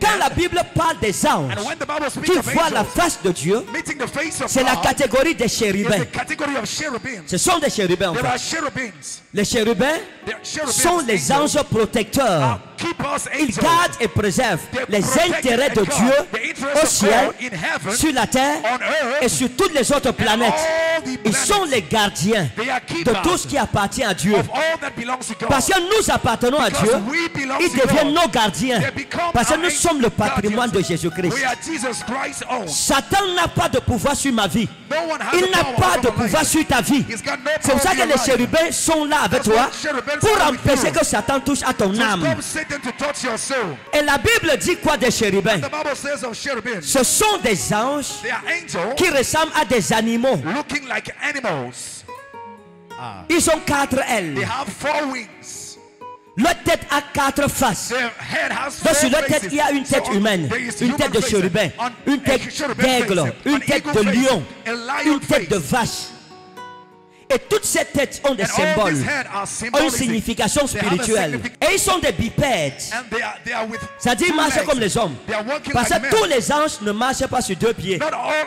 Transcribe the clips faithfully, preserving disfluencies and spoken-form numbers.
quand la Bible parle des anges qui voient la face de Dieu, c'est la catégorie des chérubins. Ce sont des chérubins en fait. Les chérubins sont les anges protecteurs. Ils gardent et préservent les intérêts de Dieu au ciel, sur la terre et sur toutes les autres planètes. Ils sont les gardiens de tout ce qui appartient à Dieu. Parce que nous appartenons à Dieu, ils deviennent nos gardiens. Parce que nous sommes le patrimoine de Jésus-Christ. Satan n'a pas de pouvoir sur ma vie. Il n'a pas de pouvoir sur ta vie. C'est pour ça que les chérubins sont là avec toi pour empêcher que Satan touche à ton âme. Et la Bible dit quoi des chérubins? Ce sont des anges qui ressemblent à des animaux. Ils ont quatre ailes. Leur tête a quatre faces. Donc sur leur tête, il y a une tête humaine, une tête de chérubin, une tête d'aigle, une tête de lion, une tête de vache. Et toutes ces têtes ont des symboles, ont une signification spirituelle. Et ils sont des bipèdes. C'est-à-dire ils marchent comme les hommes. Parce que tous les anges ne marchent pas sur deux pieds.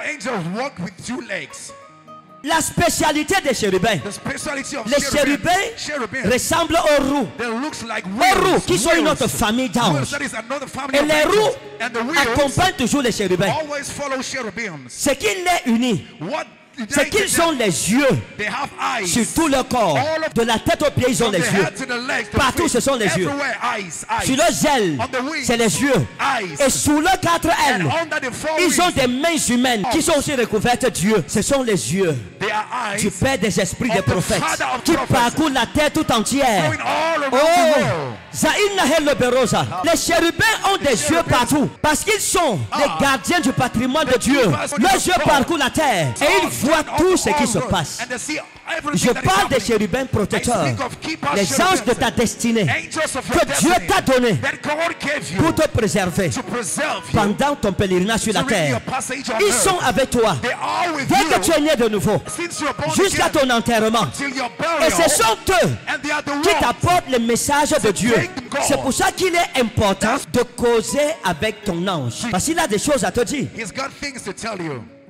La spécialité des chérubins, les chérubins ressemblent aux roux, aux roux qui sont une autre famille d'anges. Et les roux accompagnent toujours les chérubins. Ce qui les unit, c'est qu'ils ont les yeux sur tout leur corps. De la tête aux pieds, ils ont les yeux. Partout, ce sont les yeux. Sur leurs ailes, c'est les yeux. Et sous leurs quatre ailes, ils ont des mains humaines qui sont aussi recouvertes de Dieu. Ce sont les yeux du Père des esprits des prophètes qui parcourent la terre tout entière. Oh, les chérubins ont des yeux partout parce qu'ils sont les gardiens du patrimoine de Dieu. Leurs yeux parcourent la terre et ils voient tout ce qui se passe. Je parle des chérubins protecteurs, les anges de ta destinée que Dieu t'a donné pour te préserver pendant ton pèlerinage sur la terre. Ils sont avec toi dès que tu es né de nouveau jusqu'à ton enterrement. Et ce sont eux qui t'apportent le message de Dieu. C'est pour ça qu'il est important de causer avec ton ange, parce qu'il a des choses à te dire.